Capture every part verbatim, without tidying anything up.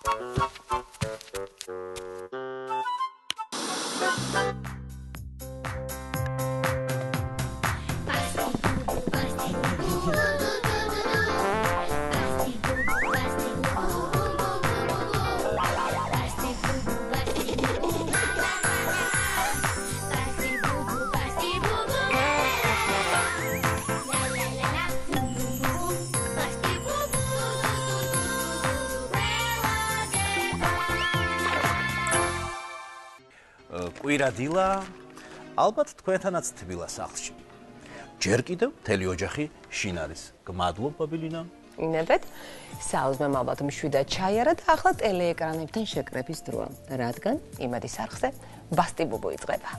კვირადილა, ალბათ თქვენთანაც თბილა სახლში. ჯერ კიდევ მთელი ოჯახი შინ არის. გმადლობ ბაბილინა. ინებეთ, საუზმემ ალბათ მშვიდად ჩაიარა და ახლა ტელეეკრანებთან შეკრების დროა, რადგან იმედის არხზე ბასტი ბუბუ იწყება.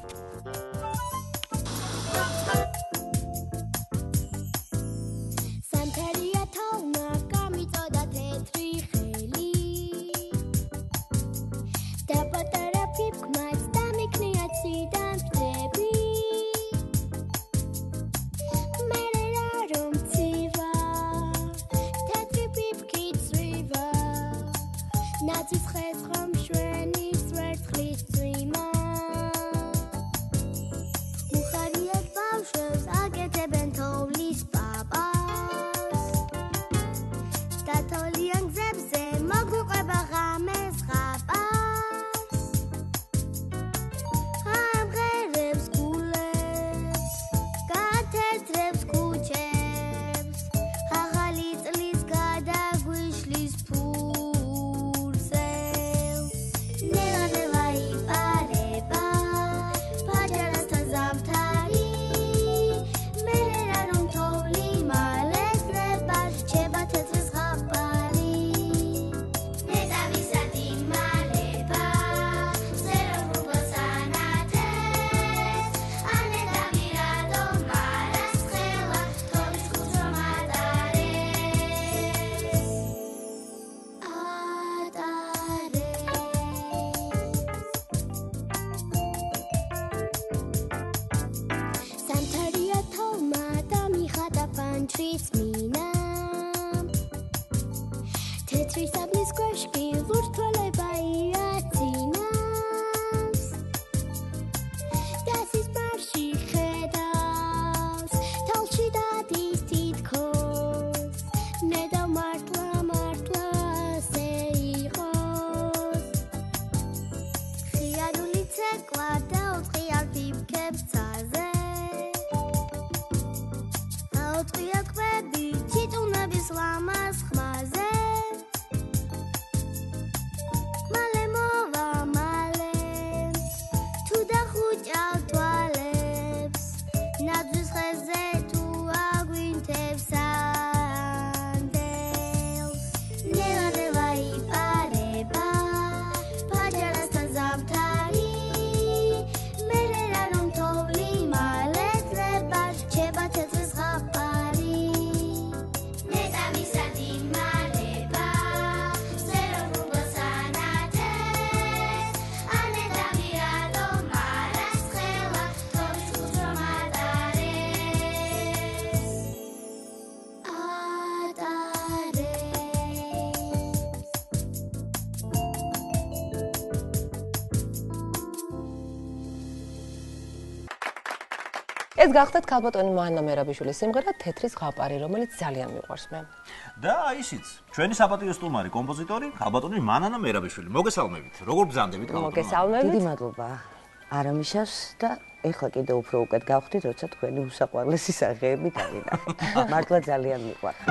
ეს გახდათ ქალბატონი მანნა მერაბიშვილის სიმღერა თეთრის ზღაპარი, რომელიც ძალიან მიყვარს მე. და აი ისიც, ჩვენი საპატიო სტუმარი, კომპოზიტორი, ქალბატონი მანნა მერაბიშვილი. მოგესალმებით. როგორ ბრძანდებით ქალბატონო? მოგესალმებით. დიდი მადლობა. არამიშავს და ეხლა კიდე უფრო უკეთ გავხდით, როცა თქვენი უსაყვარლესი სახეები დავინახეთ. მართლა ძალიან მიყვარხთ.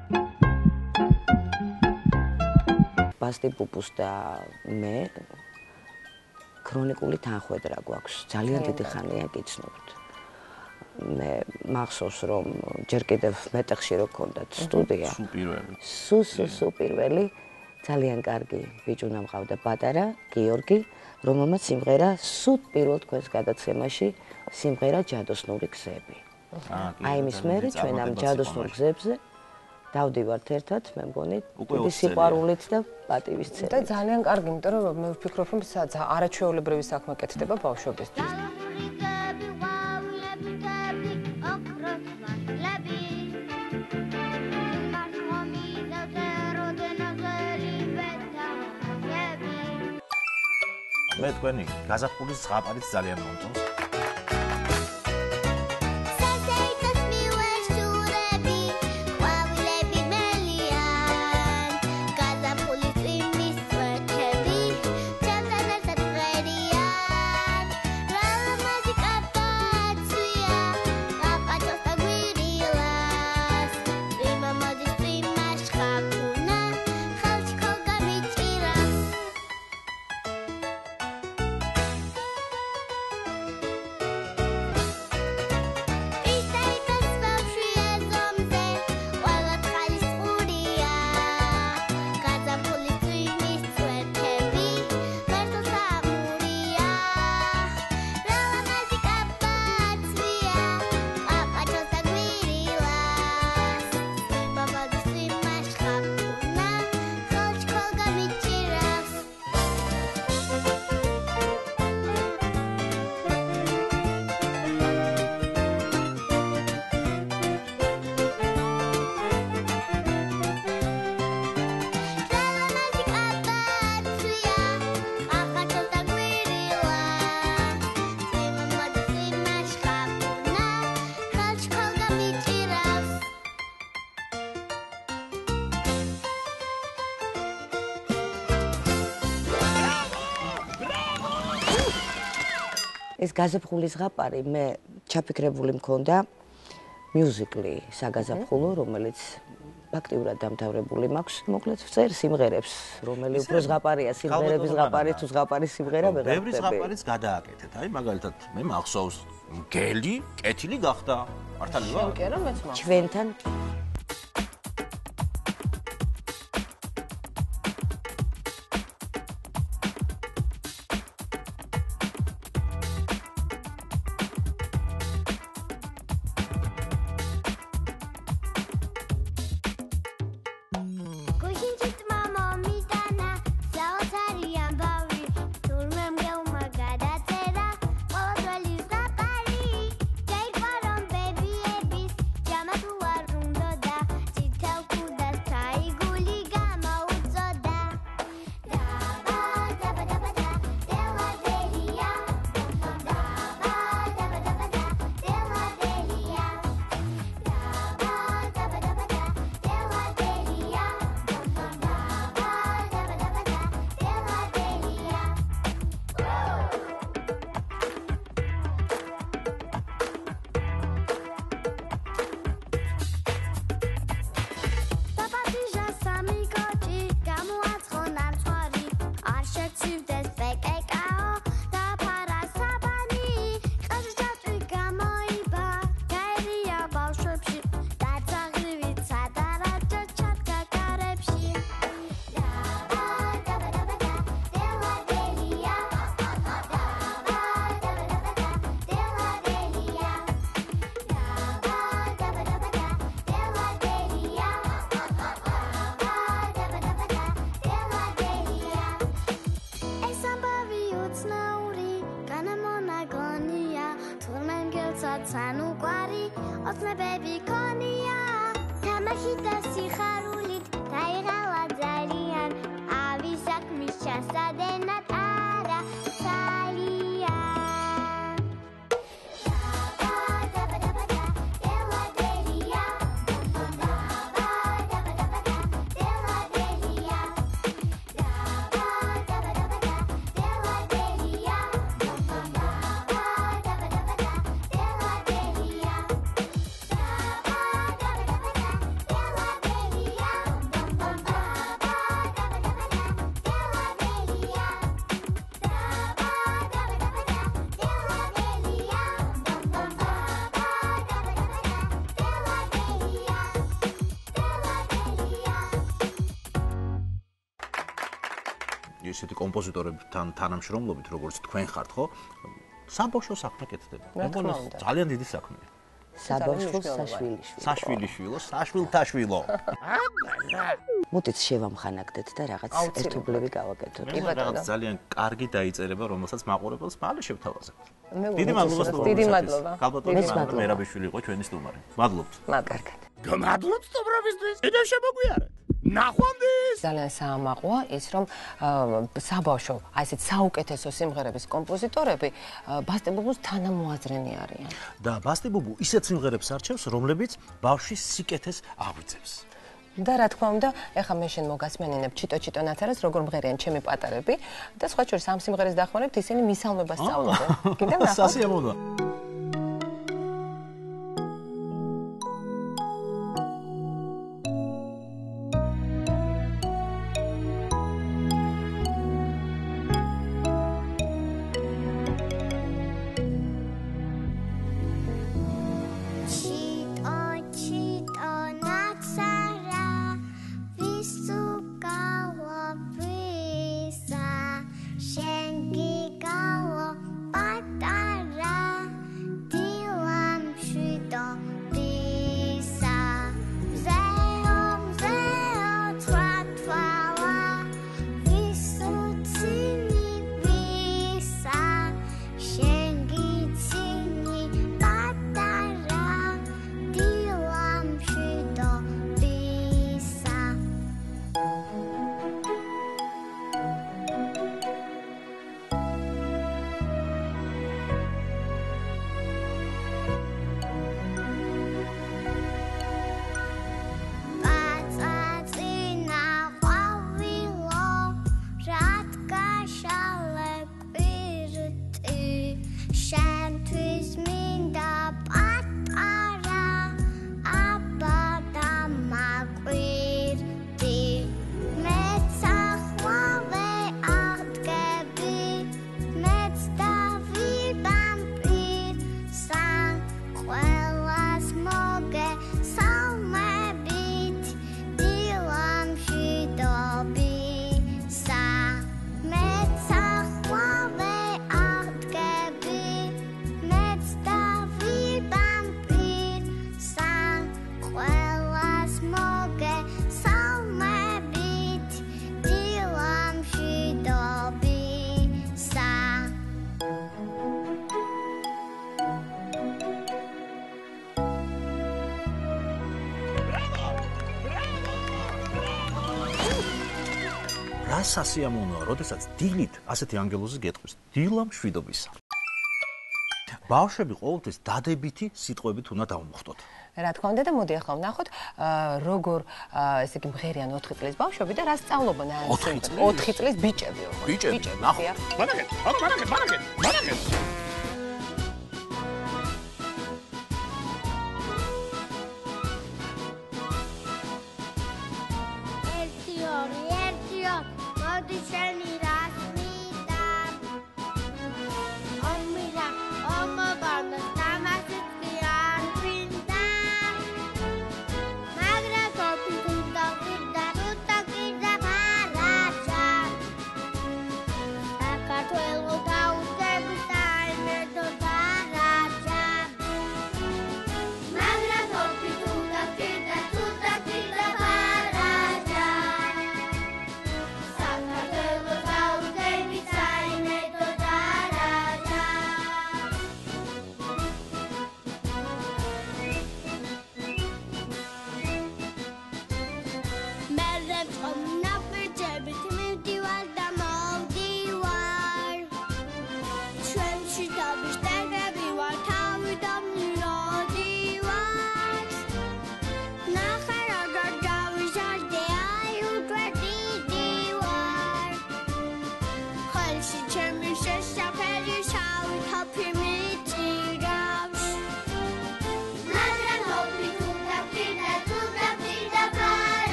ბასტი ბუბუს და მე ქრონიკული თანხwebdriver გვაქვს. ძალიან დიდი ხანია გიცნობთ. მე მახსოვს რომ ჯერ კიდევ მეტეხში რო გქონდათ სტუდია. სულ პირველი. სულ სულ პირველი ძალიან კარგი ბიჭუნა მყავდა პატარა გიორგი, რომელმაც სიმღერა სულ პირველ თქვენს გადაცემაში სიმღერა ჯადოსნური გზები. აი იმის მერე ჩვენ ამ ჯადოსნურ გზებზე დავდივართ ერთად, მე მგონი, დიდი სიყვარულით და პატივისცემით. და ძალიან კარგი, იმიტომ რომ მე ვფიქრობ რომ არაჩვეულებრივი საქმე კეთდება ბავშვებისთვის. მე თქვენი გაზაფხულის ზღაპარიც ძალიან მომწონს. ეს გაზაფხულის ზღაპარი მე ჩაფიქრებული მქონდა მიუზიკლი საგაზაფხულო, რომელიც ფაქტიურად დამთავრებული მაქვს. მოკლედ ვწერ სიმღერებს, რომელი უფრო ზღაპარია, სიმღერების ზღაპარი თუ ზღაპარის სიმღერა ვეღარ ვწერ. ბევრი ზღაპარიც გადააკეთეთ. აი მაგალითად მე მახსოვს მგელი, კეთილი გახდა. მართალი ვარ? კი რა მეც მახსოვს. ჩვენთან ისეთი კომპოზიტორებთან თანამშრომლობით, როგორც თქვენ ხართ, ხო? საბავშვო საქმე კეთდება. მეგონა ძალიან დიდი საქმეა. საბავშვო საშვილიშვილო. საშვილიშვილო, საშვილთაშვილო. მოდით შევამხანაგდეთ და რაღაც ერთობლივი გავაკეთოთ. რაღაც ძალიან კარგი დაიწერება, რომელსაც მაყურებელს მალე შევთავაზებთ. დიდი მადლობა. დიდი მადლობა. გალბატონი მერაბიშვილი იყო ჩვენი სტუმარი. მადლობთ. მაგარგად. გმადლობთ სტუმრობისთვის. კიდევ შემოგვიარეთ. ნახვამდის ძალიან საამაყოა ის რომ საბავშვო აი ესეთ საუკეთესო სიმღერების კომპოზიტორები ბასტი ბუბუს თანამოაზრენი არიან და ბასტი ბუბუ ისეთ სიმღერებს არჩევს რომლებიც ბავშვის სიკეთეს აღვიძებს და რა თქმა უნდა ეხა მე შენ მოგასმენინებ ჩიტო-ჩიტო ნაცარას როგორ მღერიან ჩემი პატარები და სხვა შორის ამ სიმღერას დახმარებით ისინი მისალმებას სწავლობენ კიდევ ნახავთ სასიამოვნოა რა სასიამოვნოა, როდესაც დილით ასეთი ანგელოზი გეტყვის. დილა მშვიდობისა. ბავშვები ყოველთვის დადებითი სიტყვებით უნდა დავმოხტოთ. რა თქმა უნდა და მოდი ახლა ვნახოთ როგორ ესე იგი მღერიან ოთხი წლის ბავშვები და რა სწავლობენ ამ ოთხი წლის ბიჭები. ბიჭები, ნახოთ. მანაკეთ, ანუ მანაკეთ, მანაკეთ, მანაკეთ.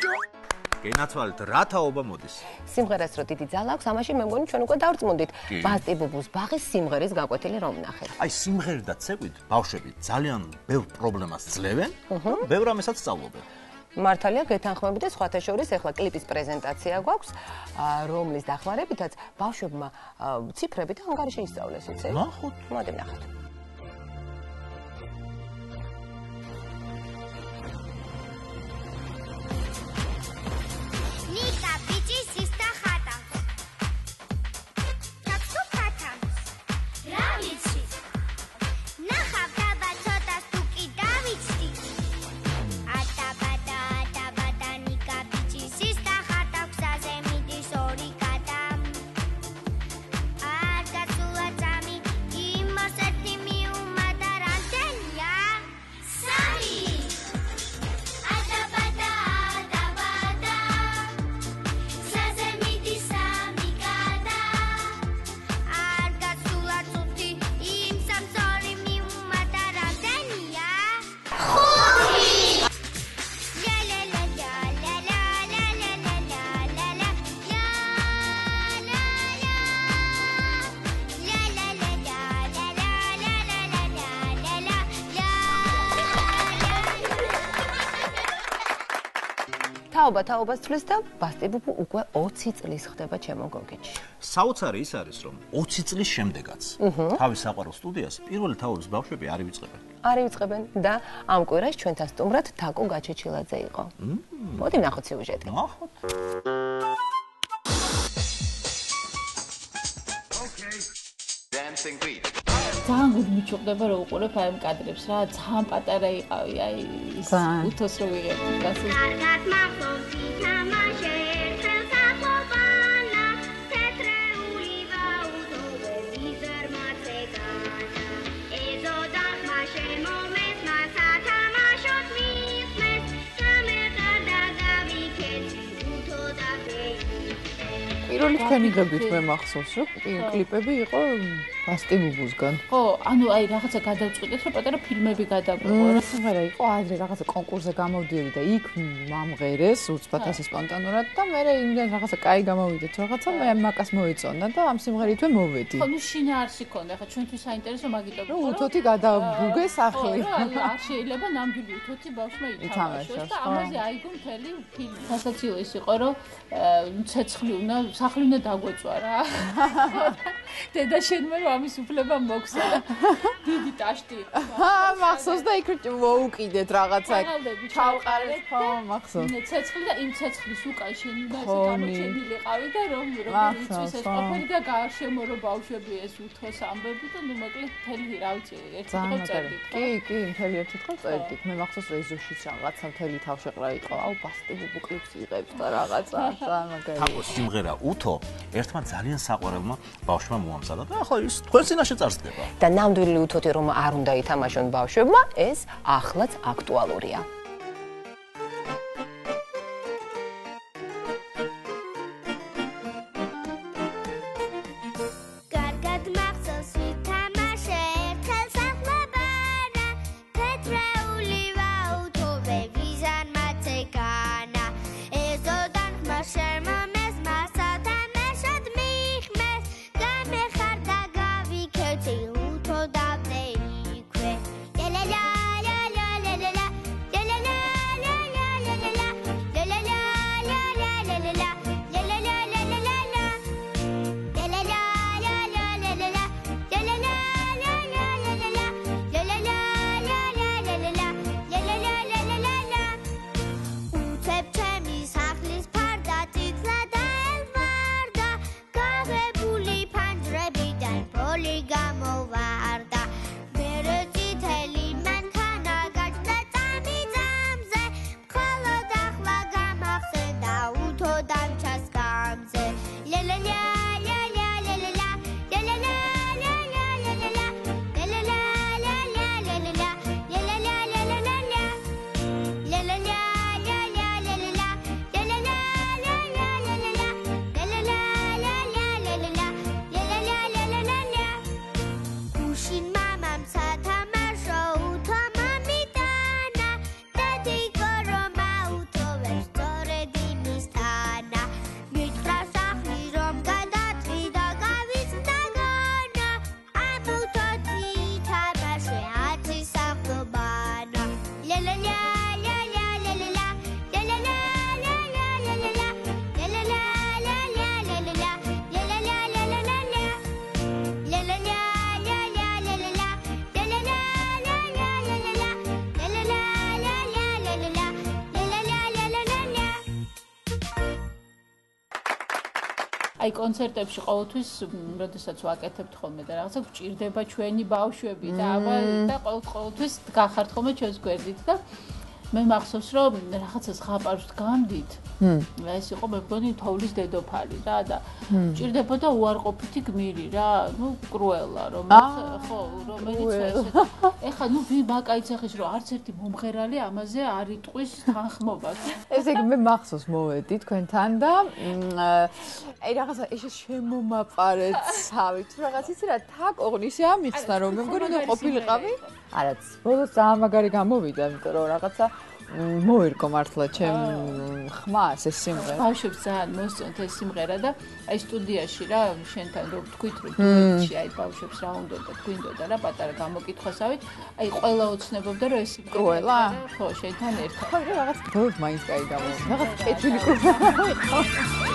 ბიჭო. გენაცვალეთ, რა თაობა მოდის? სიმღერას რო დიდი ძალა აქვს, ამაში მე მგონი ჩვენ უკვე დავწმუნდით. ბასტი ბუბუს ბაღის სიმღერის გაკვეთილი რომ ვნახეთ. აი სიმღერით და ცეკვით ბავშვები ძალიან ბევრ პრობლემას ძლევენ, ბევრ ამასაც სწავლობენ. მართალია გეთანხმები და სხვათა შორის ახლა კლიპის პრეზენტაცია გვაქვს, რომლის დახმარებითაც ბავშვებმა ციფრები და ანგარიში ისწავლეს, იცი? ნახოთ. მოდი ნახოთ. თაობა თაობას თვლის და ბასტი ბუბუ უკვე ოცი წლის ხდება ჩემო გოგიჩი. საოცარი ის არის, რომ ოცი წლის შემდეგაც თავის საყვარელ სტუდიას პირველი თაობის ბავშვები არ ივიწყებენ. არ ივიწყებენ და ამ კვირაში ჩვენთან სტუმრად თაკო გაჩეჩილაძე იყო. მოდი ნახოთ სიუჟეტი. ნახოთ. Dancing beat. ძალიან გული მიჩუქდება რომ უყურებ აი ამ კადრებს რა, ძალიან პატარა იყავი, აი ის უთოს რო ვიღებდი გასულ. კარგად მახსოვს თამაში ხელს ახლობანა, თეთრეული ვაუტოვები ზარმაცეგანა. ეზოდა ხმა შემომეს მას ათამაშოთ მისმეს, სამეყარდა გავიქეთ უთო და პირველი თქვენი გებით მე მახსოვს რომ კლიპები იყო ბასტი ბუბუსგან. ხო, ანუ აი რაღაცა გადავწყვიტეთ რომ პატარა ფილმები გადაგვიყო. სიმღერა იყო ადრე რაღაცა კონკურსზე გამოვდიოდი და იქ მომღერეს უცბად ასე სპონტანურად და მე იმდენ რაღაცა კაი გამოვიდეთ რაღაცა მე მაკას მოიწონა და ამ სიმღერით მე მოვედი. ხო, ნუ შინაარსი ქონდა, ხა ჩვენთვის საინტერესო მაგიტო რომ უთოთი გადაბუგე სახლი. ანუ არ შეიძლება ნამდვილი უთოთი ბავშვმა ითამაშოს და ამაზე აიგო მთელი ფილმი. სასაცილო ის იყო რომ ცეცხლი უნდა სახლი უნდა დაგვეწვა რა. დედა შენმა რომ ამის უფლება მოგცა და დიდი ტაშტი იყო. აა მახსოვს და იქ მოუკიდეთ რაღაცა. ჩავყარეთ ხო მახსოვს. ცეცხლი და იმ ცეცხლის უკან შენ უნდა ესე გამოჩენილიყავი და რომ რომ იწვის ეს ყოფილი და გარშემო რომ ბავშვები ეს უთოს ამბები და ნუ მოკლედ მთელი რა ვიცი ერთი დღე წერდით. კი, კი, მთელი ერთი დღე წერდით. მე მახსოვს ეზოშიც რაღაცა მთელი თავშეყრა იყო. აუ ბასტი ბუბუ კლიპს იღებს და რაღაცა ძალიან მაგარი. თაკოს სიმღერა უთო ერთმა ძალიან საყვარელმა ბავშვმა მოამზადა და ახლა ის თქვენ წინაშე წარსდება. და ნამდვილი უთოთი რომ არ უნდა ითამაშონ ბავშვებმა, ეს ახლაც აქტუალურია. La la la la la la la აი კონცერტებში ყოველთვის როდესაც ვაკეთებთ ხოლმე და რაღაცა გვჭირდება ჩვენი ბავშვები და აბა და ყოველთვის გახართ ხოლმე ჩვენს გვერდით და მე მახსოვს რომ რაღაცა ზღაპარს გამდით. ეს იყო მე მგონი თოვლის დედოფალი რა და ჭირდებოდა უარყოფითი გმირი რა, ნუ კრუელა რომელიც ხო რომელიც ეხა ნუ ვიმაკაიცახის რომ არც ერთი მომღერალი ამაზე არ იტყვის თანხმობას. ესე იგი მე მახსოვს მოვედი თქვენთან და აი რაღაცა ეს შემომაპარეთ სავით რაღაც იცი რა თაკ ოღონდ ისე ამიხსნა რომ მე მგონი ნუ ყოფილიყავი არაც ბოლოს ძალიან მაგარი გამოვიდა იმიტომ რომ რაღაცა მოერგო მართლა ჩემ ხმას ეს სიმღერა. ბავშვებს ძალიან მოსწონთ ეს სიმღერა და აი სტუდიაში რა შენთან რომ თქვით რომ დუეტში აი ბავშვებს რა უნდა და თქვინდოდა რა პატარა გამოკითხვასავით აი ყველა ოცნებობდა რომ ეს კრუელა ხო შენთან ერთად. ხო რაღაც ბოლოს მაინც კაი გამოვიდა. რაღაც კეთილი კრუელა.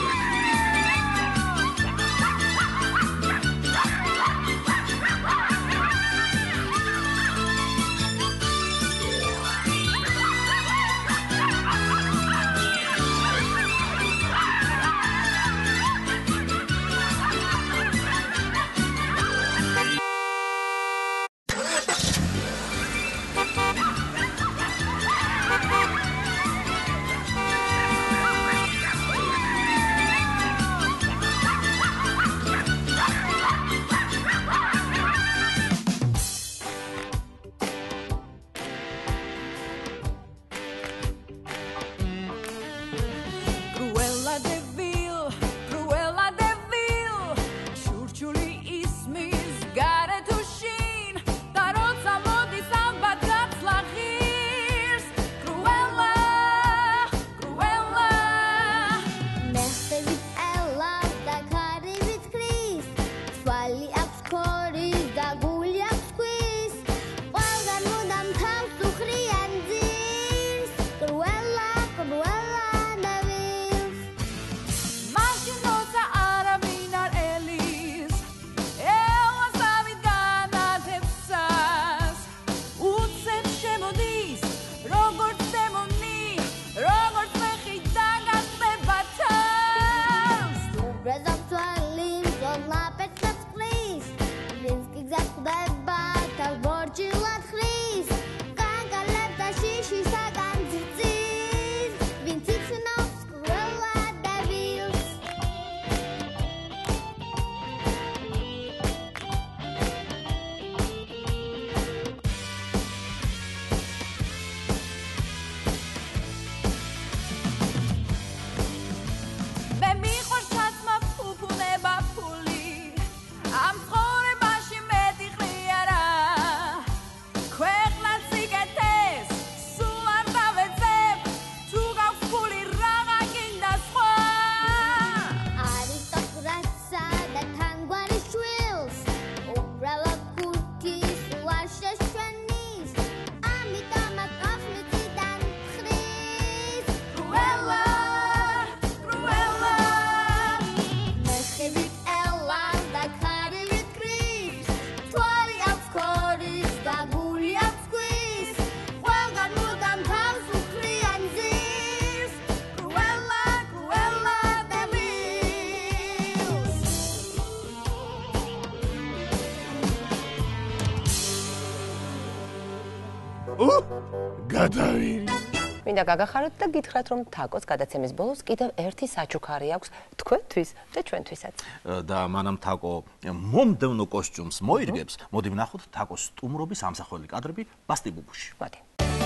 გადავირი. მინდა გაგახაროთ და გითხრათ რომ თაკოს გადაცემის ბოლოს კიდევ ერთი საჩუქარი აქვს თქვენთვის და ჩვენთვისაც. და მანამ თაკო მომდევნო კოსტიუმს მოირგებს, მოდი ვნახოთ თაკოს სტუმრობის ამსახველი კადრები ბასტიბუბუში. მოდი.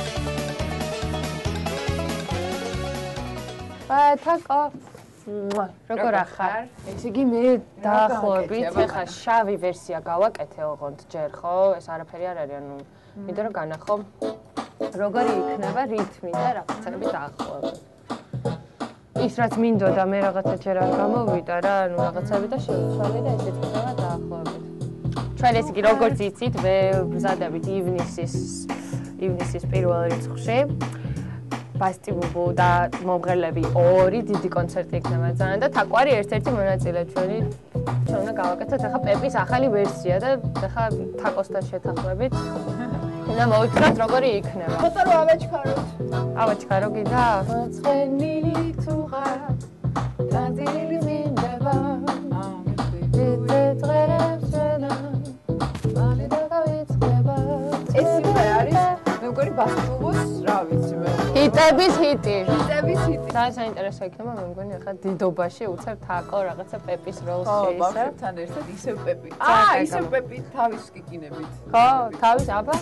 ბა თაკო როგორ ახარ? ეს იგი მე დაახლოებით ეხა შავი ვერსია გავაკეთე ოღონდ ჯერ ხო? ეს არაფერი არ არის, ანუ მინდა რომ განახო როგორი იქნება რითმი და რაღაცები დაახლოებით. ის რაც მინდოდა მე რაღაცა ჯერ არ გამოვიდა რა, ანუ რაღაცები და შევცვალე და ესეც იქნება დაახლოებით. ჩვენ ეს იგი როგორც იცით, მე ვზადებით ივნისის ივნისის პირველ რიცხვში. ბასტიბუბუ და მომღერლები ორი დიდი კონცერტი იქნება ძალიან და თაკო არის ერთ-ერთი მონაწილე ჩვენი. ჩვენ უნდა გავაკეთოთ ახლა პეპის ახალი ვერსია და ახლა თაკოსთან შეთანხმებით და მოვიცნოთ როგორი იქნება. ცოტა რომ ავაჩქაროთ. ავაჩქარო გინდა? ცხენილი თუ ხარ, დაძილი მინდება. ჰიტების ჰიტი. ჰიტების ჰიტი. და საინტერესო იქნება მე მგონი ახლა დიდობაში უცებ თაკო რაღაცა პეპის როლს ხო, შეისა. ბავშვებთან ერთად ისევ პეპი. აა, ისევ პეპი თავის კიკინებით. ხო, თავის აბა.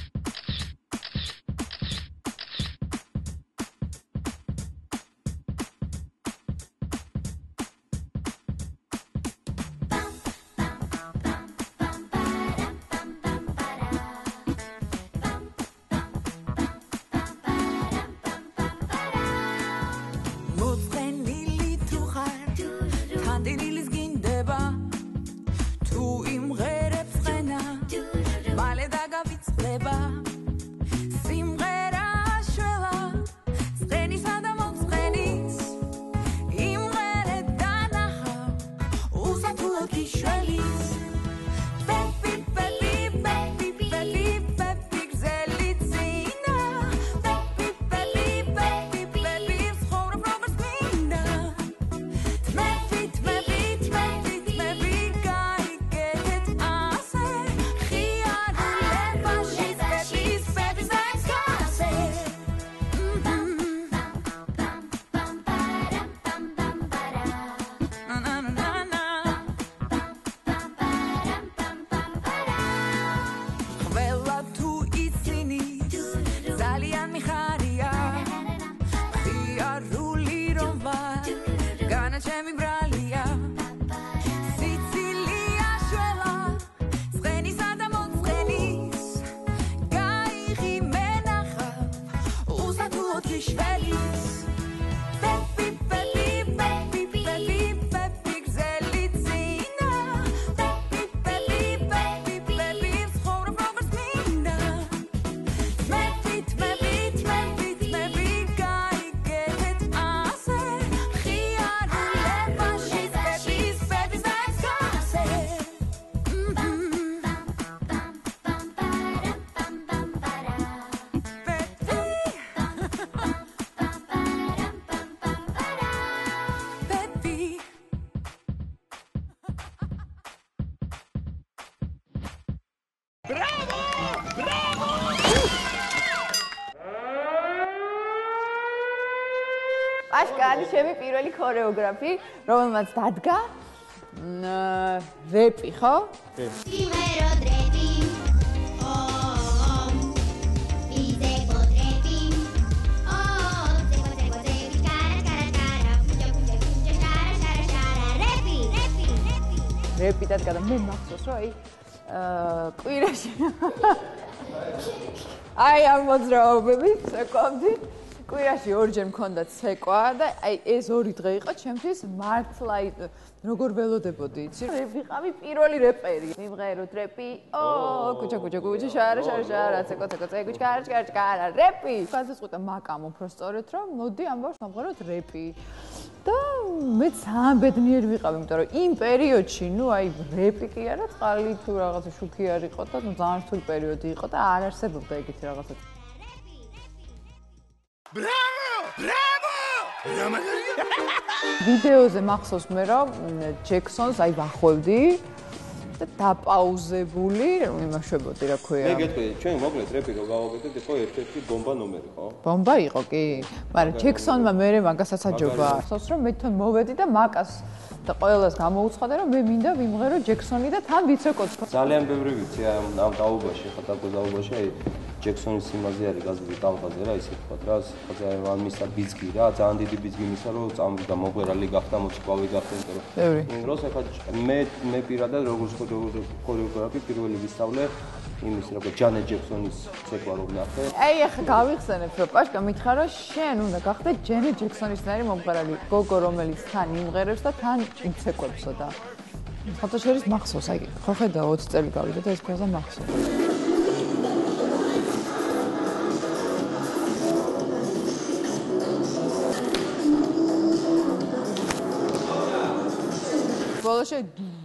აშკარი ჩემი პირველი ქორეოგრაფი, რომელმაც დადგა რეპი, ხო? Primero drepi, oh, oh, ide potrepi, oh, zego, zego, zebi, cara, cara, cara, puja, puja, puja, shara, shara, shara, repi, repi, repi. რეპი დადგა და მე მახსოვს, რომ აი კვირაში აი ამ მოძრაობები ცეკვავდი. კვირაში ორჯერ მქონდა ცეკვა და აი ეს ორი დღე იყო ჩემთვის მართლა როგორ ველოდებოდი, იცი? ვიყავი პირველი რეპერი. მიმღეროთ რეპი, ო, კუჩა კუჩა კუჩა, შარა შარა შარა, ცეკვა ცეკვა ცეკვა, ჩკარა ჩკარა ჩკარა, რეპი. გადაწყვიტა მაკამ უბრალოდ რომ მოდი ამბავს მომღეროთ რეპი. და მე ძალიან ბედნიერი ვიყავი, იმიტომ რომ იმ პერიოდში, ნუ აი რეპი კი არა, წყალი თუ რაღაცა შუქი არ იყო და ნუ ძალიან რთული პერიოდი იყო და არ არსებობდა ეგეთი რაღაცა. Bravo! Bravo! ვიდეოზე მახსოვს მე რომ ჯექსონს აი ვახვევდი და დაპაუზებული იმაშვებოდი რა ქვია. მე გეტყვი, ჩვენ მოკლედ რეპი რო გავაკეთეთ, იყო ერთ-ერთი ბომბა ნომერი, ხო? ბომბა იყო კი, მაგრამ ჯექსონმა მერე მაგასაც აჯობა. მახსოვს რომ მე თან მოვედი და მაკას და ყველას გამოუცხადა რომ მე მინდა ვიმღერო ჯექსონი და თან ვიცეკოთ. ძალიან ბევრი ვიცი ამ ამ დაუბაში, ხა დაუბაში, აი ჯექსონის იმაზე არის გაზრდილი დამხაზე რა, ისე თქვა რა, ხა ამ მისა ბიძგი რა, ძალიან დიდი ბიძგი მისა რომ წამვიდა მოყვერალი გახდა, მოციქავი გახდა, იმიტომ რომ იმ დროს ახლა მე მე პირადად როგორც ქორეოგრაფი პირველი ვისწავლე იმის როგორ ჯანეტ ჯექსონის ცეკვა რომ ნახე. აი ახლა გავიხსენებ რომ პაშკა მითხრა რომ შენ უნდა გახდე ჯანეტ ჯექსონისნაირი მომღერალი, გოგო რომელიც თან იმღერებს და თან იცეკვებსო და ფოტოშერის მახსოვს, აი ხო ხედა ოცი წელი გავიდა და ეს ფაზა მახსოვს. ბოლოში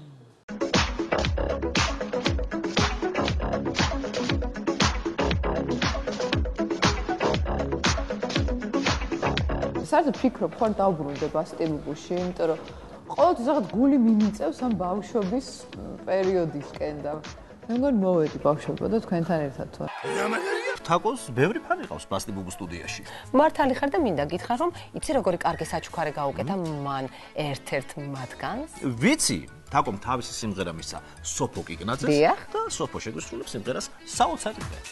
საერთოდ ფიქრობ ხარ დავბრუნდე ბასტიბუბუში, იმიტომ რომ ყოველთვის რაღაც გული მიმიწევს ამ ბავშვობის პერიოდისკენ და მე მგონი მოვედი ბავშვობა და თქვენთან ერთად თუ არა. თაკოს ბევრი ფანი ყავს ბასტი ბუბუ სტუდიაში. მართალი ხარ და მინდა გითხრა რომ იცი როგორი კარგი საჩუქარი გაუკეთა მან ერთ-ერთ მათგანს? ვიცი, თაკომ თავისი სიმღერა მისცა სოფო კიკნაძეს და სოფო შეგვისრულებს სიმღერას საოცარი დღე.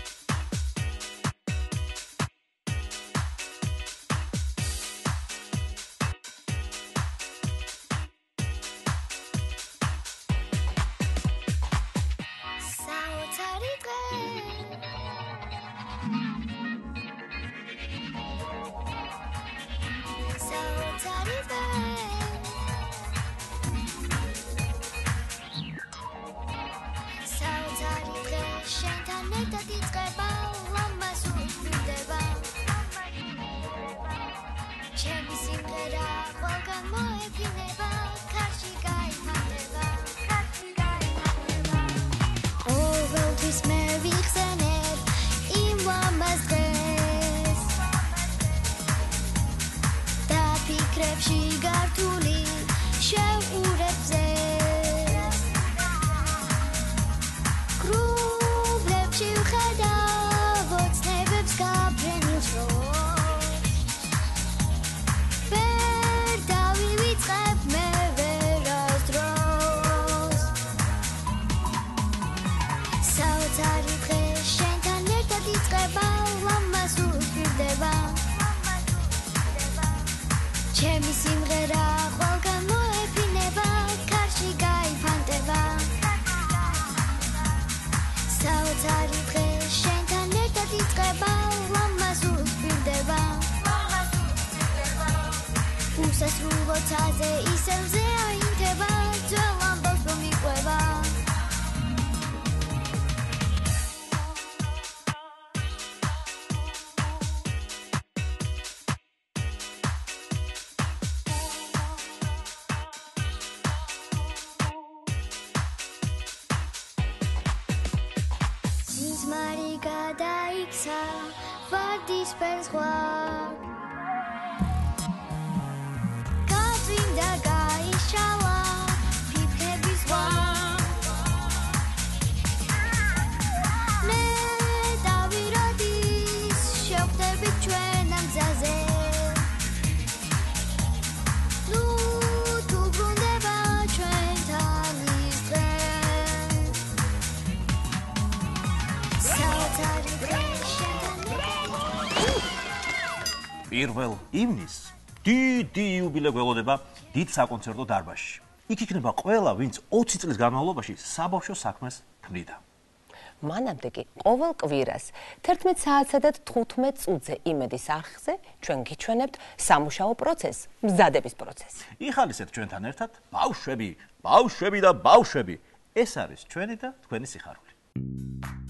პირველ ივნისს დიდი იუბილე გველოდება დიდ საკონცერტო დარბაზში. იქ იქნება ყველა, ვინც ოცი წლის განმავლობაში საბავშვო საქმეს ქმნიდა. მანამდე კი ყოველ კვირას თერთმეტ საათსა და თხუთმეტ წუთზე იმედის არხზე ჩვენ გიჩვენებთ სამუშაო პროცესს, მზადების პროცესს. იხალისეთ ჩვენთან ერთად ბავშვები, ბავშვები და ბავშვები. ეს არის ჩვენი და თქვენი სიხარული.